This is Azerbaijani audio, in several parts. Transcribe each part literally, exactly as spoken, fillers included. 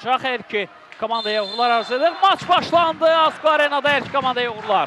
olacaq. Hər iki komandaya uğurlar arzu edilir. Maç başlandı. Asko Arenada hər iki komandaya uğurlar.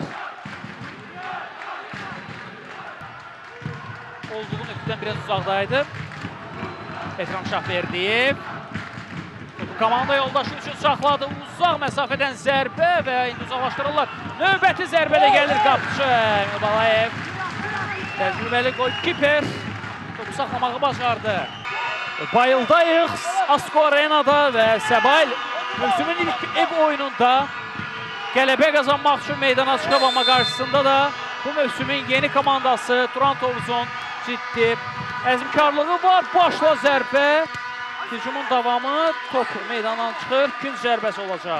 Olduğun üstüdən biraz uzaqdaydı. Ekran Şahverdiyev. Komanda yoldaşı üçün saxladı. Uzaq məsafədən zərbə və indi uzaqlaşdırırlar. Növbəti zərbələ gəlir qapıcı Balayev. Təcrübəli golkiper topu saxlamağı bacardı. Bayıldayıq Asko Arenada və Səbail mövsümün ilk ev oyununda qələbə qazanmaq üçün meydana çıxıb, amma qarşısında da bu mövsümün yeni komandası Turan Tovuzun ciddi əzmkarlığı var. Başla zərbə. Hücumun davamı, top meydandan çıxır, ikinci zərbəsi olacaq.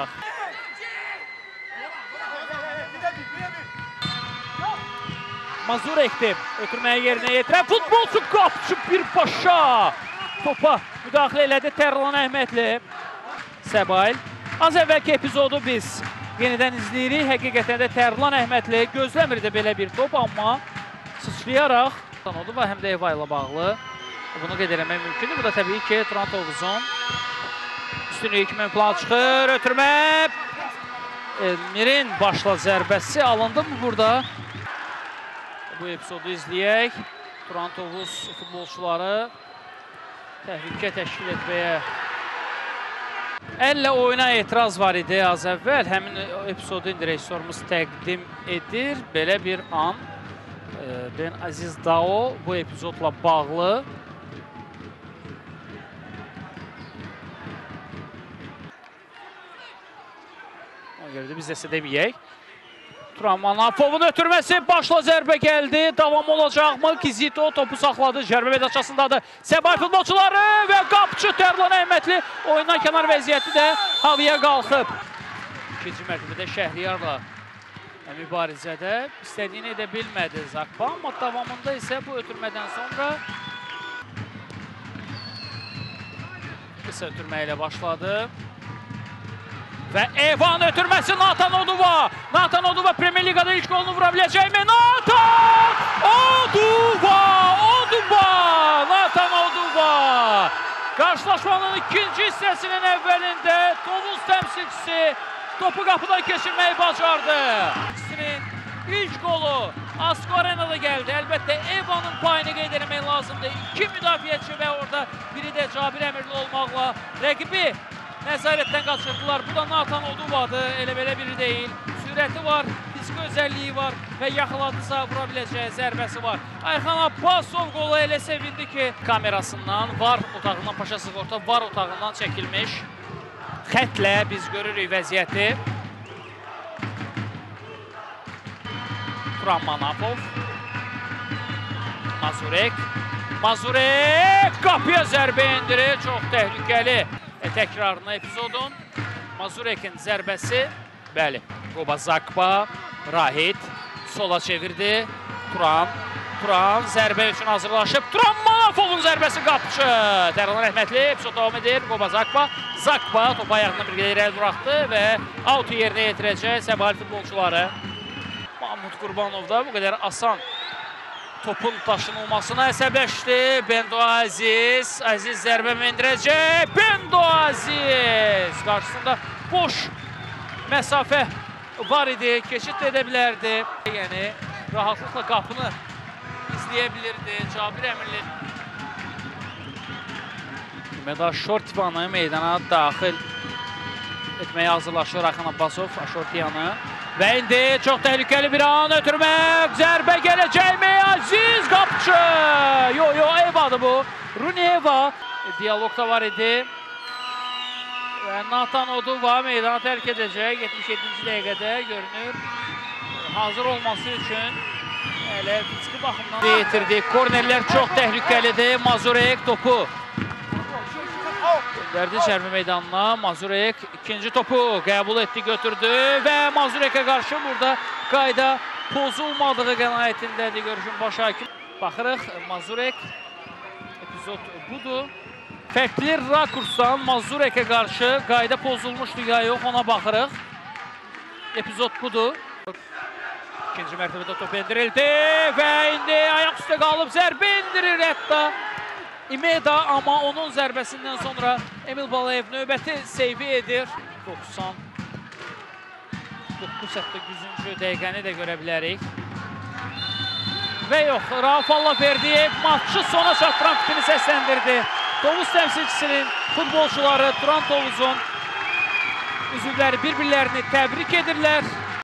Mazurekdir, ötürməyə yerinə yetirən futbolçu qapçı birbaşa topa müdaxilə elədi Tərlan Əhmədli. Səbail. Az əvvəlki epizodu biz yenidən izləyirik. Həqiqətən də Tərlan Əhmədli gözləmirdi belə bir top, amma sıçrayaraq oldu və həm də Eva ilə bağlı. Bunu qeyd eləmək mümkündür. Bu da təbii ki, Turan Tovuzun üstünlüyü kimi plan çıxır. Ötürmə. Elmirin başla zərbəsi alındı mı burada? Bu epizodu izləyək. Turan Tovuz futbolçuları təhlükə təşkil etməyə. Əllə oyuna etiraz var idi az əvvəl. Həmin epizodu indi rejissorumuz təqdim edir. Belə bir an. Ben Aziz Dao bu epizodla bağlı. Ona görə də biz də deməyək. Turan Manafovun ötürməsi, başla zərbə gəldi. Davam olacaqmı? Kizito topu saxladı. Zərbə meydançasındadır. Səbail futbolçuları və qapçı Tərlan Əhmədli oyundan kənar vəziyyəti də havaya qalxıb. İkinci mərtəbədə Şəhriyarla mübarizədə istədiyini edə bilmədi Zakpa, amma davamında isə bu ötürmədən sonra qısa ötürmə ilə başladı. Və Evan ötürməsi Natan Oduva. Natan Oduva Premier Ligada ilk golunu vura biləcəkmi? Natan Oduva! Oduva! Natan Oduva! Qarşılaşmanın ikinci hissəsinin əvvəlində Tovuz təmsilçisi topu qapıdan keçirməyi bacardı. İkisinin ilk qolu Asko Arenada gəldi. Əlbəttə Evanın payını qeyd etmək lazımdır. İki müdafiəçi və orada biri də Cabir Əmirli olmaqla rəqibi nəzarətdən qaçırdılar. Bu da Natan Oduvadır. Elə belə biri deyil. Sürəti var, fiziki özəlliyi var və yaxaladısa vura biləcəyi zərbəsi var. Ayxan Abbasov qolu elə sevindi ki, kamerasından, var otağından, Paşa Sığorta var otağından çəkilmiş xətlə biz görürük vəziyyəti. Turan Manafov. Mazurek. Mazurek qapıya zərbə indirir. Çox təhlükəli təkrarına epizodun. Mazurekin zərbəsi. Bəli. Qoba Zakpa. Rahit. Sola çevirdi. Turan. Turan zərbə üçün hazırlaşıb. Turan Manafovun zərbəsi qapçı. Tərlan Əhmədli epizod davam edir. Qoba Zakpa. Zakpa topu ayağından bir qədər irəli buraxdı və autu yerinə yetirəcək Səbail futbolçuları. Mahmud Qurbanov da bu qədər asan topun daşınılmasına əsəbləşdi. Bendo Aziz. Aziz zərbə mindirəcək. Bendo Aziz. Qarşısında boş məsafə var idi. Keçid edə bilərdi. Yəni rahatlıqla qapını izləyə bilirdi Cabir Əmirli. Meda Şortivanı meydana daxil etməyə hazırlaşır Ayxan Abbasov Şortiyanı. Və indi çox təhlükəli bir an ötürmək. Zərbə gələcəkmi? Aziz qapçı. Yo, yo, Evadır bu. Runiyeva. Diyalog da var idi. Və Natan Oduva meydana tərk edəcək. yetmiş yeddinci dəqiqədə görünür. Hazır olması üçün hələ fiziki baxımdan yetirdik. Kornerlər çox təhlükəlidir. Mazurek topu göndərdi zərbə meydanına. Mazurek ikinci topu qəbul etdi, götürdü və Mazurekə qarşı burada qayda pozulmadığı qənaətindədir görüşün baş hakim. Baxırıq, Mazurek epizod budur. Fərqli rakursdan Mazurekə qarşı qayda pozulmuşdu ya yox, ona baxırıq. Epizod budur. İkinci mərtəbədə top endirildi və indi ayaq üstə qalıb zərbə indirir hətta. İmeda, amma onun zərbəsindən sonra Emil Balayev növbəti seyvi edir. doxsan doqquz hətta yüzüncü dəqiqəni də görə bilərik. Və yox, Rauf Allaverdiyev maçı sona çatdıran fitini səsləndirdi. Tovuz təmsilçisinin futbolçuları Turan Tovuzun üzvləri bir-birlərini təbrik edirlər.